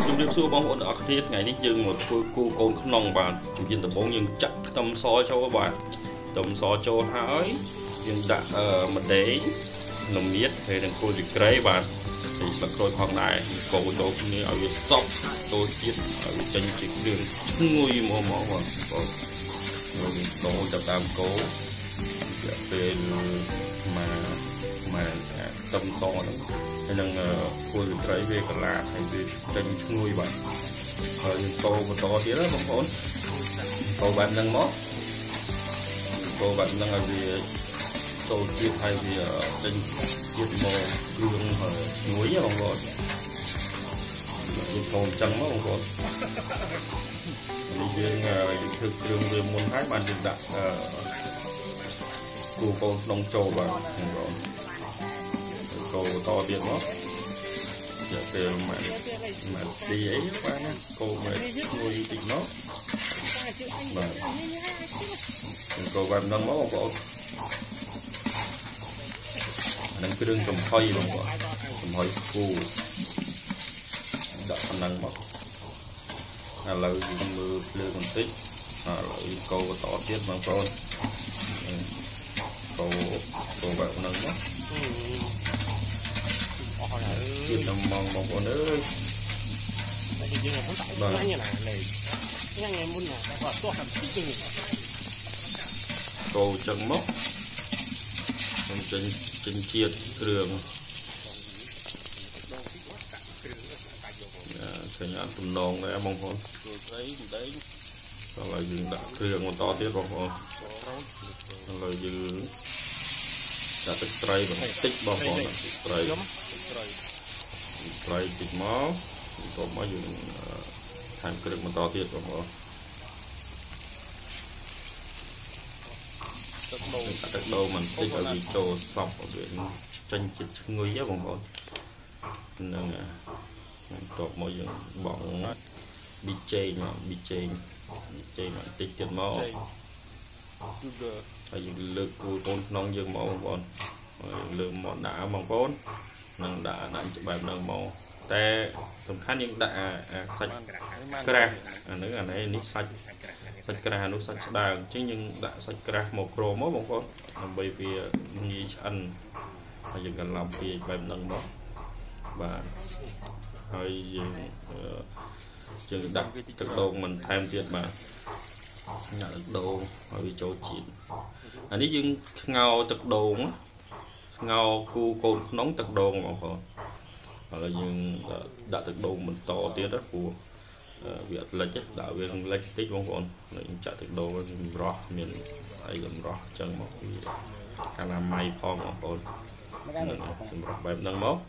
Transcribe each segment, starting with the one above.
ជំរាបសួរបងប្អូនទាំងអស់គ្នាថ្ងៃនេះយើងមកធ្វើគូកូនក្នុងបាទជំរាបដំបូងយើងចាក់ខ្ទឹមសចូលបាទខ្ទឹមសចូលហើយយើងដាក់ម្ទេសនំមៀតហើយនឹងគល់ទីក្រេបាទហើយស្លឹកក្រូចផងដែរកូរចូលគ្នាឲ្យវាសប់ចូលជាតិឲ្យវាចេញជាគ្រឿងឈ្ងុយហ្មងបាទបងយើងដូរទៅតាមកូររយៈពេលមកខ្ទឹមសហ្នឹងហើយនឹងគល់ទីក្រេវាកន្លាហើយវាចេញឈ្ងុយបាទហើយកូរបន្តទៀតណាបងប្អូនកូរបែបហ្នឹងមកកូរបែបហ្នឹងឲ្យវាចូលជាតិហើយវាចេញជាតិមកគ្រឿងហើយឈ្ងុយបងប្អូនយើងកូរអញ្ចឹងមកបងប្អូននេះយើងធ្វើគ្រឿងវាមុនហើយបានយើងដាក់គូកូនក្នុងចូលបាទបងប្អូនកូរបន្តទៀតមកជាពេលមកទីអីបាទណាកូរមកឈ្ងុយតិចមកបាទកូរបែបហ្នឹងមកបងប្អូននឹងគ្រឿងចំហុយបងប្អូនចំហុយគូដាក់ប៉ុណ្ណឹងមកឥឡូវយើងមើលភ្លើងបន្តិចឥឡូវកូរបន្តទៀតបងប្អូនកូរបែបហ្នឹងមកជាតិដំងបងប្អូនអើយបាទញ៉ាំមុនណាតែគាត់ទោះតែតិចទេកូរចឹងមកខ្ញុំចេញជាតិគ្រឿងឃើញអត់ទំនងដែរបងប្អូនស្អីម្ដេចឥឡូវយើងដាក់គ្រឿងបន្តទៀតបងប្អូនឥឡូវយើងដាក់ទឹកត្រីបន្តិចបងប្អូនទឹកត្រីតិចមកបន្ទាប់មកយើងថែមគ្រឿងបន្តទៀតបងប្អូនទឹកដូងបន្តិចឲ្យវាចូលសប់ឲ្យវាចេញជាតិឈ្ងុយបងប្អូននឹងបន្ទាប់មកយើងបងប៊ីចេងបន្តិចទៀតមកហើយយើងលើកគូកូនក្នុងយើងមកបងប្អូនហើយលើកមកដាក់បងប្អូននឹងដាក់ច្បាប់នឹងមកតែសំខាន់យើងដាក់សាច់ក្រាស់អានេះសាច់ក្រាស់នោះសាច់ស្ដើងអញ្ចឹងយើងដាក់សាច់ក្រាស់មកក្រមកបងប្អូនដើម្បីវាងាយឆ្អិនហើយយើងកន្លំពីបែបហ្នឹងមកបាទហើយយើងដាក់ទឹកដូងមិនថែមទៀតបាទដាក់ទឹកដូងឲ្យវាចូលជាតិអានេះយើងស្ងោរទឹកដូងស្ងោរគូកូនក្នុងទឹកដូងបងប្អូនឥឡូវយើងដាក់ទឹកដូងបន្តទៀតណាព្រោះវាអត់លិចដាក់វាលិចតិចបងប្អូនយើងចាក់ទឹកដូងវាចម្រោះមានអីចម្រោះអញ្ចឹងមកវាកាឡាម៉ៃផងបងប្អូនចម្រោះបែបហ្នឹងមក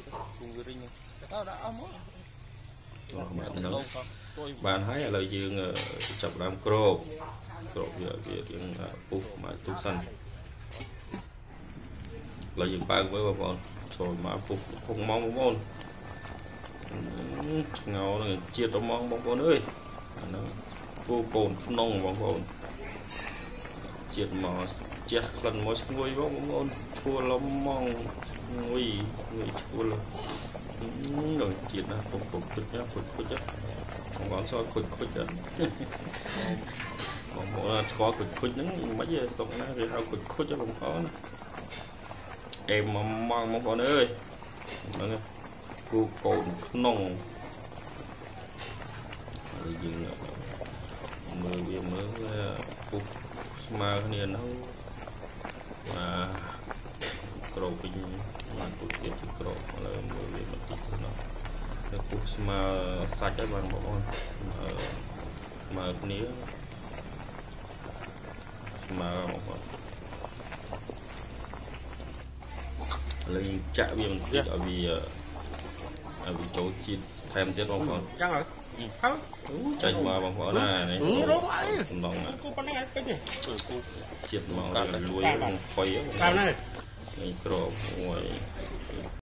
បានហើយឥឡូវយើងចាប់ដើមក្របវារៀងពុះមកទុកសិនឥឡូវយើងបើកមើលបងប្អូនចូលមកពុះមកបងប្អូនស្ងោរនឹងជាតិត្មងបងប្អូនអើយអាហ្នឹងគូកូនក្នុងបងប្អូនជាតិមកជះក្លិនមកឈ្ងុយបងប្អូនឈួលឡំម៉ងឈ្ងុយឈួលដល់ជាតិណាពុកខុចណាខុចបងប្អូនសល់ខុចបងប្អូនឆ្កល់ខុចហ្នឹងមិនហីសុកណាគេហៅខុចបងប្អូនអេមម៉ងបងប្អូនអើយហ្នឹងគូកូនក្នុងហើយយើងមើលពុះស្មើគ្នាហ្នឹងក្របវិញបានពុះទៀតក្របឥឡូវមើលវាបន្តិចទៅនោះទៅពុះស្មើសាច់ហើយបងប្អូនមើលគ្នាស្មើបងប្អូនឥឡូវយើងចាក់វាបន្តិចឲ្យវាចូលជាតិថែមទៀតបងប្អូនចឹងហើយចេញមកបងប្អូនណានេះសំឡងជាតិមកលួយផុយហ្នឹងនេះក្របមួយ